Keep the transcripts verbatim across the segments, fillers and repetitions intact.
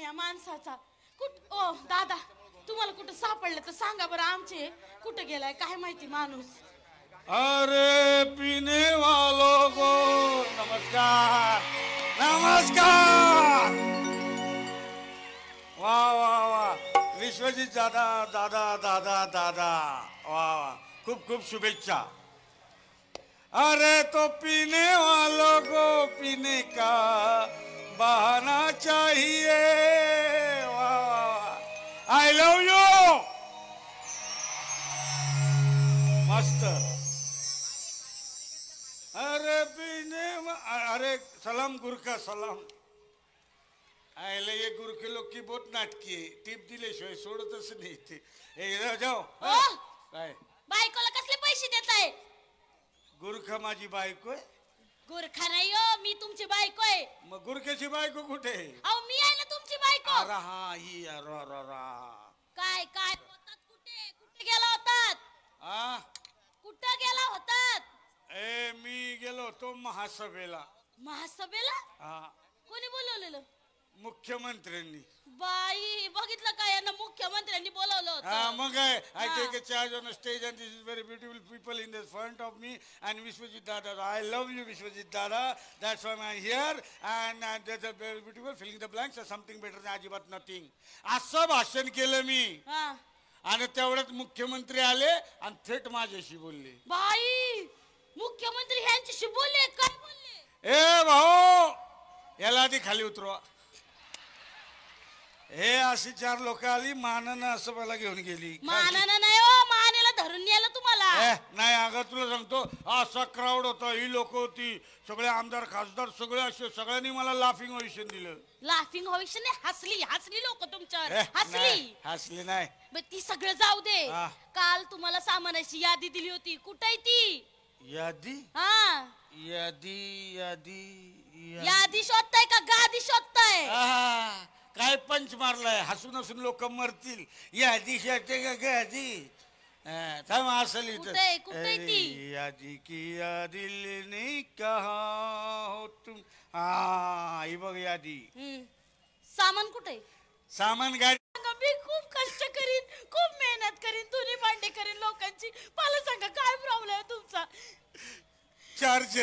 या माणसाचा. कुठ ओ दादा तुम्हाला कुठं सापडलं तर सांगा बरं. आमचे कुठं गेलाय काय माहिती माणूस. अरे पीने वालों को नमस्कार नमस्कार. वाह वाह वाह विश्वजीत दादा दादा दादा दादा वाह वाह खूप खूप शुभेच्छा. अरे तो पीने वालों को पीने का बहाना चाहिए. वाह वाह आई लव यू. मस्त. अरे पीने अरे सलाम गुरखा सलाम. आयला ये गुरखे लोक की बहुत नाटकी आहे. टिप दिल्याशिवाय सोडतच नाही ते. ए जाओ काय बायकोला कसले पैसे देताय. गुरखा माझी बायको आहे. गुरखा नाही हो मी तुमची बायको आहे. मग गुरख्याची बायको कुठे. अहो मी आहे ना तुमची बायको. अरे हा ही रा रा रा. काय काय होतात कुठे कुठे गेला होतात. आ कुठं गेला होतात. ए मी गेलो होतो महासभेला. महासभेला. हा कोणी बोलवलेलं. मुख्यमंत्र्यांनी. बाई बघितलं काय यांना मुख्यमंत्र्यांनी बोलवलं होतं. हा मग आहे. I take a charge on stage and this is very beautiful people in the front of me and Vishwajit दादा. आय लव्ह यू विश्वजीत दादा. That's why I am here and that's a very beautiful filling the blanks something better than अजिबात nothing. असं भाषण केलं मी. हा आणि तेवढ्यात मुख्यमंत्री आले आणि थेट माझ्याशी बोलले. बाई मुख्यमंत्री ह्यांच्याशी बोलले. काय बोलले. ए भाऊ याला आधी खाली उतरवा. हे अशी चार लोक आली मानानं असं मला घेऊन गेली. मानानं नाही हो मानेला धरून नेलं तुम्हाला. नाही अगं तुला सांगतो असा क्राऊड होता. ही लोक होती सगळे आमदार खासदार सगळे असे सगळ्यांनी मला लाफिंग ओवेशन दिलं. लाफिंग ओवेशन नाही हसली हसली लोक तुमच्यावर. हसली हसली नाही. ती सगळं जाऊ दे. काल तुम्हाला सामानाची यादी दिली होती कुठे ती यादी. हा यादी यादी यादी शोधताय का गादी शोधताय. काय पंच मारलाय. हसून हसून लोक मरतील. यादी शोधते का गादी. थांब असली यादी की दिल ने कहा हो तुम. हा ही बघ यादी. सामान कुठे. सामान गाडी. मी खूप कष्ट करीन खूप मेहनत करीन धुनी भांडे करीन लोकांची. मला सांगा काय प्रॉब्लेम आहे तुमचा. चार्जर.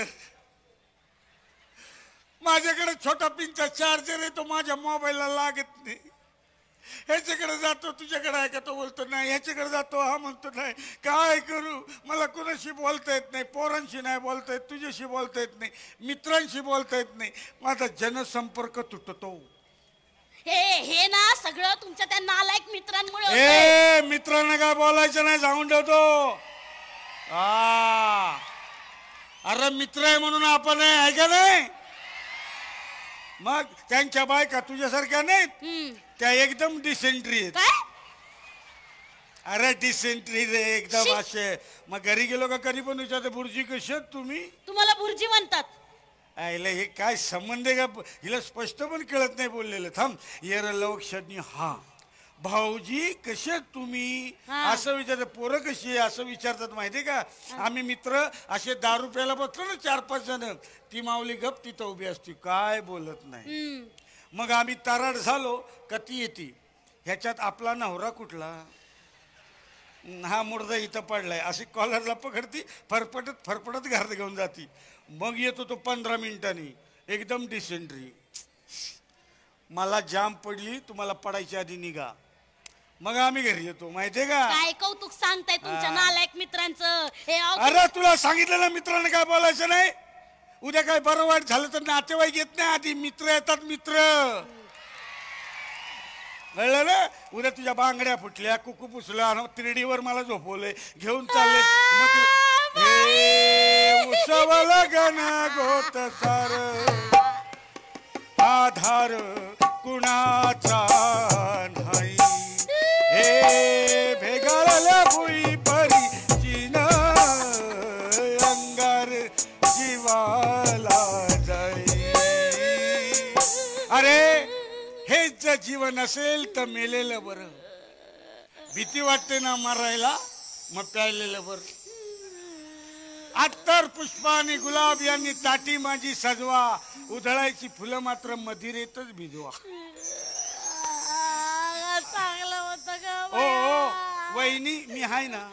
माझ्याकडे छोटा पिनचा चार्जर आहे तो माझ्या मोबाईलला लागत नाही. ह्याच्याकडे जातो तुझ्याकडे आहे का तो बोलतो नाही. ह्याच्याकडे जातो हा म्हणतो नाही. काय करू मला कोणाशी बोलता येत नाही. पोरांशी नाही बोलता येत. तुझ्याशी बोलता येत नाही. मित्रांशी बोलता येत नाही. माझा जनसंपर्क तुटतो. हे हे ना सगळं तुमच्या त्या नालायक मित्रांमुळे. ए मित्रांना काय बोलायचं नाही सांगून ठेवतो. हा अरे मित्र आहे म्हणून आपण आहे का नाही. मग त्यांच्या बायका तुझ्यासारख्या नाहीत. त्या एकदम डिसेंट्री आहेत. अरे डिसेंट्री रे एकदम असे. मग घरी गेलो का कधी पण विचारते बुर्जी कशी आहेत तुम्ही. तुम्हाला बुर्जी म्हणतात. आईला हे काय संबंध आहे का. हिला स्पष्ट पण कळत नाही बोललेलं. थांब येर लवक्षणी. हा भाऊजी कसे तुम्ही असं विचारतात. पोरं कशी आहे असं विचारतात माहितीये का. आम्ही मित्र असे दारू प्यायला बसलो ना चार पाच जण. ती माऊली गप तिथं उभी असती काय बोलत नाही. मग आम्ही तराड झालो का ती येते. ह्याच्यात आपला नवरा कुठला. हा मुर्दा इथं पडलाय अशी कॉलरला पकडती फरफटत फरफटत घरात घेऊन जाती. मग येतो तो पंधरा मिनिटांनी एकदम डिसेंट्री. मला जाम पडली तुम्हाला पडायच्या आधी निघा. मग आम्ही घरी येतो माहितीये का. काय कौतुक सांगताय तुमच्या नालायक मित्रांचं. अरे तुला सांगितलं ना मित्रांना काय बोलायचं नाही. उद्या काय बरं वाईट झालं तर नातेवाईक येत नाही आधी मित्र येतात. मित्र कळलं ना. उद्या तुझ्या बांगड्या फुटल्या कुकू पुसल्या तिरडीवर मला झोपवलंय घेऊन चालले. उसवला गाणं गोत सार आधार कुणाचा नाही. हे भेगाळल्या भुई परी चिन अंगार जीवाला जाई. अरे हेच जर जीवन असेल तर मेलेलं बरं. भीती वाटते ना मरायला मग प्यायलेलं बरं. अत्तर पुष्पा आणि गुलाब यांनी ताटी माझी सजवा. उधळायची फुलं मात्र मदिरेतच भिजवा. ग ओ ओ वहिनी मी आहे ना.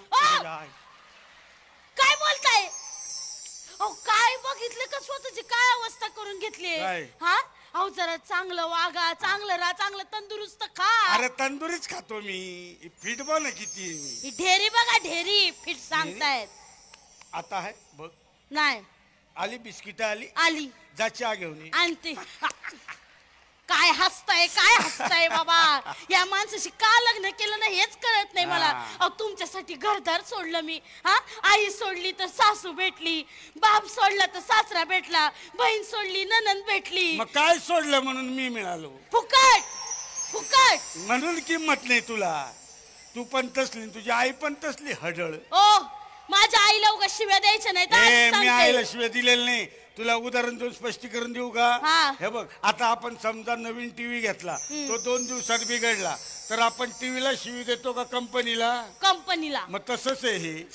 काय बोलताय? अहो काय बघितलं का स्वतःची काय अवस्था करून घेतली हा? अहो जरा चांगलं वागा, चांगलं राहा, चांगलं तंदुरुस्त खा. अरे तंदुरीच खातो मी. फिट बघ ना किती. ही ढेरी बघा ढेरी फिट सांगतायत. आता आहे बघ. नाही आली बिस्किट आली आली जा चहा घेऊन ये. आणते. काय हसताय काय हसताय बाबा? या माणसाशी का लग्न केलं ना हेच कळत नाही मला. अहो तुमच्यासाठी घरदार सोडलं मी हा. आई सोडली तर सासू भेटली, बाप सोडला तर सासरा भेटला, बहीण सोडली ननंद भेटली. मग काय सोडलं म्हणून मी मिळालो. फुकट फुकट म्हणून किंमत नाही तुला. तू पण तसली, तुझी आई पण तसली हडळ. ओ माझ्या आईला उगा शिव्या द्यायच्या नाही तर आधीच मी सांगते. आईला शिवाय दिलेलं नाही. तुला उदाहरण देऊन स्पष्टीकरण देऊ का? हा. हे बघ आता आपण समजा नवीन टीव्ही घेतला, तो दोन दिवसात बिघडला तर आपण टीव्हीला शिवी देतो का कंपनीला? कंपनीला. मग तसंच आहे हे.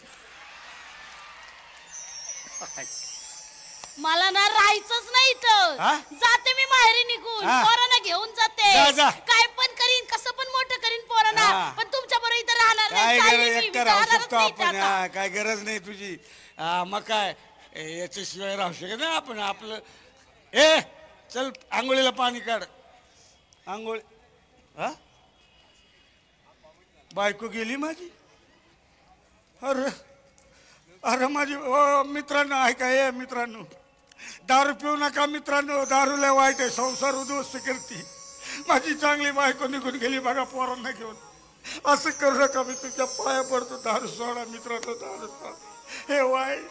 मला ना राहायचंच नाही तर हा? जाते मी माहेरी निघून. हा. पोरांना घेऊन जाते. जा, जा. काय पण करीन, कसं पण मोठं करीन पोरांना. हा. पण तुमच्या बरोबर इथं राहणार काय नाही. गरज चालली मी, एकटा मी राहू राहणारच शकतो नाही इथं आपण. आता. हा, काय गरज नाही तुझी. हा, मग काय ए, याच्याशिवाय राहू शकत नाही आपण. आपलं ए चल आंघोळीला पाणी काढ. आंघोळ हा बायको गेली माझी. अरे अरे माझी ओ मित्रांनो ऐका हे मित्रांनो, दारू पिऊ नका मित्रांनो. दारू लय वाईट आहे, संसार उद्ध्वस्त करते. माझी चांगली बायको निघून गेली बघा पोरांना घेऊन. असं करू नका, मी तुमच्या पाया पडतो. दारू सोडा मित्रांनो, दारू सोडा. हे वाईट.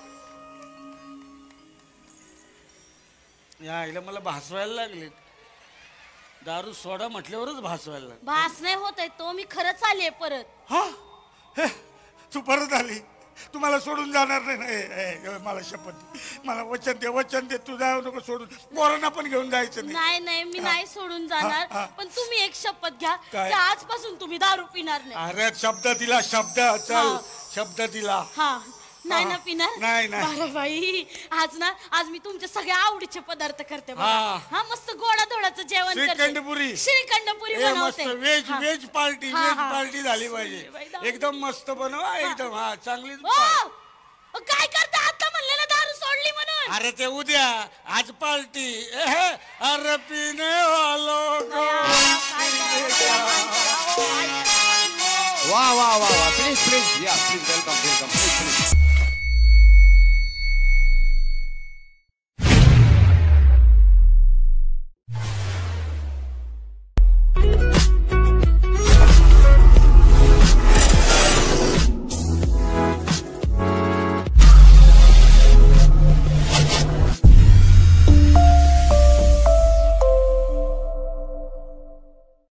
या आईला मला भासवायला लागले. दारू सोडा म्हटल्यावरच भासवायला लागले. भास नाही होत आहे तो. मी खरंच आले परत. हा हे, तू परत आली. तुम्हाला सोडून जाणार नाही ना. ए, ए, मला शपथ दे. मला वचन दे, वचन दे. तू जाऊ नको सोडून. पोरांना पण घेऊन जायचं नाही. नाही नाही मी नाही सोडून जाणार. हा, हा. पण तुम्ही एक शपथ घ्या काय? की आजपासून तुम्ही दारू पिणार नाही. अरे शब्द दिला, शब्द चल. हा. शब्द दिला. हा नाही ना हा. पिणार. नाही, नाही. बरं बाई आज ना आज मी तुमच्या सगळ्या आवडीचे पदार्थ करते बघा. हा. हा मस्त गोडा धोडाचं जेवण करते. श्रीखंडपुरी. श्रीखंडपुरी ए, मस्त बनवते. व्हेज हा. व्हेज पार्टी हा, व्हेज हा. पार्टी झाली बाई, पाहिजे. दारू. एकदम मस्त बनव हा, एकदम हा चांगली. ओ, ओ, काय करता आता म्हणले ना दारू सोडली म्हणून. अरे ते उद्या, आज पार्टी. अरे पिणे वालो को. काय करायचं? Wow, wow, wow, wow. Please, please. Yeah, please welcome, welcome. Please, please.